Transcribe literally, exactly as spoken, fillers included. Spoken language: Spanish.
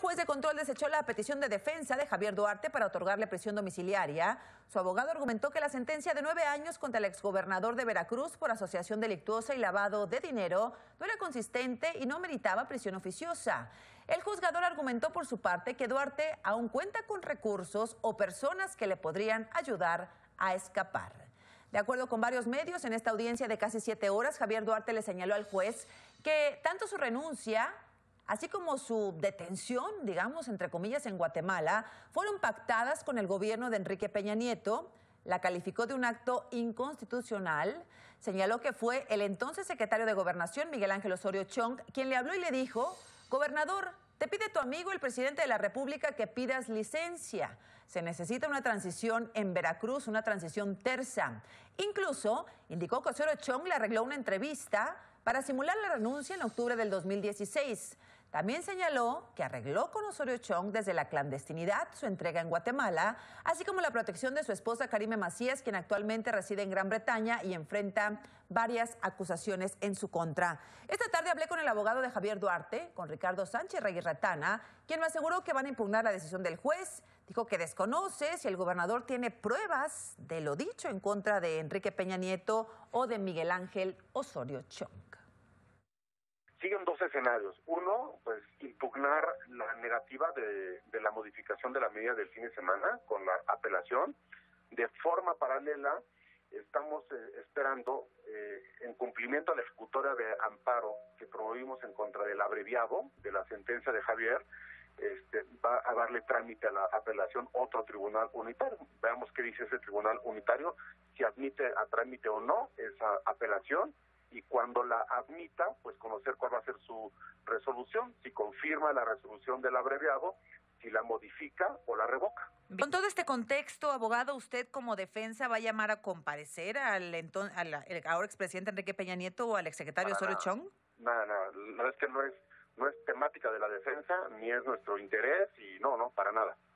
juez de control desechó la petición de defensa de Javier Duarte para otorgarle prisión domiciliaria. Su abogado argumentó que la sentencia de nueve años contra el exgobernador de Veracruz por asociación delictuosa y lavado de dinero no era consistente y no meritaba prisión oficiosa. El juzgador argumentó por su parte que Duarte aún cuenta con recursos o personas que le podrían ayudar a escapar. De acuerdo con varios medios, en esta audiencia de casi siete horas, Javier Duarte le señaló al juez que tanto su renuncia así como su detención, digamos, entre comillas, en Guatemala, fueron pactadas con el gobierno de Enrique Peña Nieto. La calificó de un acto inconstitucional. Señaló que fue el entonces secretario de Gobernación, Miguel Ángel Osorio Chong, quien le habló y le dijo: gobernador, te pide tu amigo el presidente de la República que pidas licencia. Se necesita una transición en Veracruz, una transición tersa. Incluso indicó que Osorio Chong le arregló una entrevista para simular la renuncia en octubre del dos mil dieciséis. También señaló que arregló con Osorio Chong desde la clandestinidad su entrega en Guatemala, así como la protección de su esposa Karime Macías, quien actualmente reside en Gran Bretaña y enfrenta varias acusaciones en su contra. Esta tarde hablé con el abogado de Javier Duarte, con Ricardo Sánchez Reyes Ratana, quien me aseguró que van a impugnar la decisión del juez. Dijo que desconoce si el gobernador tiene pruebas de lo dicho en contra de Enrique Peña Nieto o de Miguel Ángel Osorio Chong. Siguen dos escenarios. Uno, pues impugnar la negativa de, de la modificación de la medida del fin de semana con la apelación. De forma paralela, estamos eh, esperando, eh, en cumplimiento a la ejecutoria de amparo que promovimos en contra del abreviado de la sentencia de Javier, este, va a darle trámite a la apelación otro tribunal unitario. Veamos qué dice ese tribunal unitario, si admite a trámite o no esa apelación, y cuando la admita, pues conocer cuál va a ser su resolución, si confirma la resolución del abreviado, si la modifica o la revoca. Con todo este contexto, abogado, ¿usted como defensa va a llamar a comparecer al, enton al ahora expresidente Enrique Peña Nieto o al exsecretario Osorio Chong? Nada, nada, la verdad es que no es, no es temática de la defensa, ni es nuestro interés, y no, no, para nada.